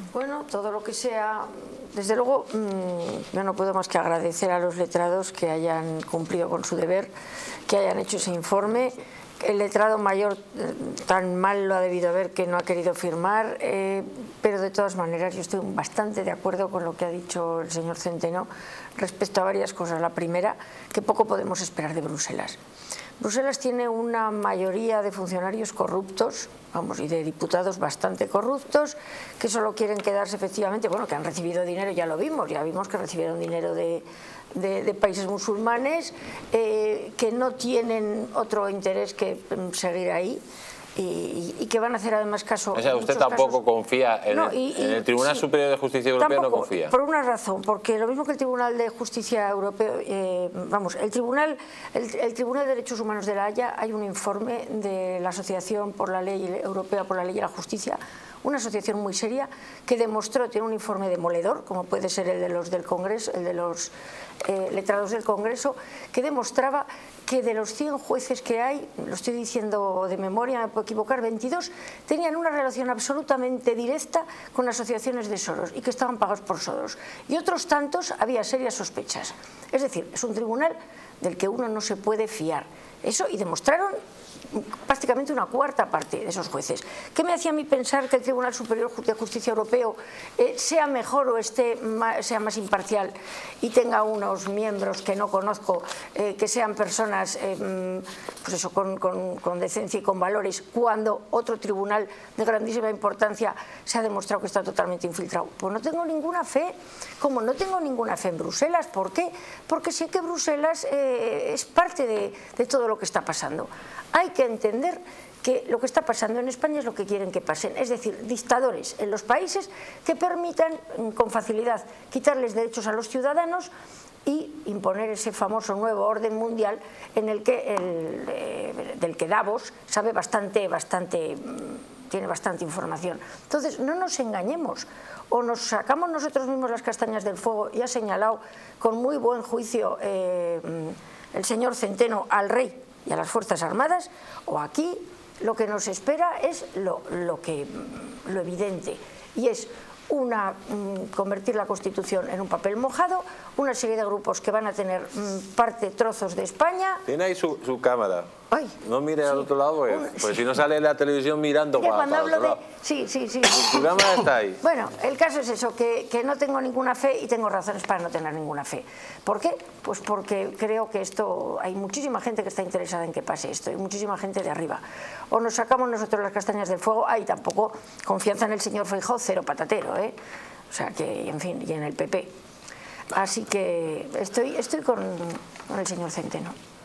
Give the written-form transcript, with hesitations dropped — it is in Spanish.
Bueno, todo lo que sea, desde luego, yo no puedo más que agradecer a los letrados que hayan cumplido con su deber, que hayan hecho ese informe. El letrado mayor tan mal lo ha debido ver que no ha querido firmar, pero de todas maneras yo estoy bastante de acuerdo con lo que ha dicho el señor Centeno respecto a varias cosas. La primera, que poco podemos esperar de Bruselas. Bruselas tiene una mayoría de funcionarios corruptos, vamos, y de diputados bastante corruptos, que solo quieren quedarse efectivamente, bueno, que han recibido dinero, ya vimos que recibieron dinero de países musulmanes, que no tienen otro interés que seguir ahí. Y que van a hacer además caso. O sea, usted tampoco confía en el Tribunal Superior de Justicia Europeo, no confía. Por una razón, porque lo mismo que el Tribunal de Justicia Europeo, vamos, el Tribunal de Derechos Humanos de La Haya, hay un informe de la Asociación por la Ley Europea por la Ley y la Justicia, una asociación muy seria que demostró, tiene un informe demoledor, como puede ser el de los del Congreso, el de los letrados del Congreso, que demostraba que de los 100 jueces que hay, lo estoy diciendo de memoria, me puedo equivocar, 22 tenían una relación absolutamente directa con asociaciones de Soros y que estaban pagados por Soros. Y otros tantos había serias sospechas. Es decir, es un tribunal del que uno no se puede fiar. Eso, y demostraron prácticamente una cuarta parte de esos jueces. ¿Qué me hacía a mí pensar que el Tribunal Superior de Justicia Europeo sea mejor o sea más imparcial y tenga unos miembros que no conozco, que sean personas pues eso, con decencia y con valores, cuando otro tribunal de grandísima importancia se ha demostrado que está totalmente infiltrado? Pues no tengo ninguna fe, como no tengo ninguna fe en Bruselas. ¿Por qué? Porque sé que Bruselas es parte de todo lo que está pasando. Hay que entender que lo que está pasando en España es lo que quieren que pasen, es decir, dictadores en los países que permitan con facilidad quitarles derechos a los ciudadanos y imponer ese famoso nuevo orden mundial en el que del que Davos sabe tiene bastante información. Entonces, no nos engañemos, o nos sacamos nosotros mismos las castañas del fuego, y ha señalado con muy buen juicio el señor Centeno al rey y a las Fuerzas Armadas, o aquí lo que nos espera es lo evidente, y es convertir la Constitución en un papel mojado, una serie de grupos que van a tener trozos de España. Tiene ahí su cámara. Ay, no mire sí, al otro lado, pues si no sale en la televisión mirando para otro lado. Sí. Su cámara está ahí. Bueno, el caso es eso, que no tengo ninguna fe, y tengo razones para no tener ninguna fe. ¿Por qué? Pues porque creo que hay muchísima gente que está interesada en que pase esto, y muchísima gente de arriba. O nos sacamos nosotros las castañas del fuego, hay tampoco confianza en el señor Feijóo, cero patatero, o sea que, en fin, y en el PP. Así que estoy con el señor Centeno.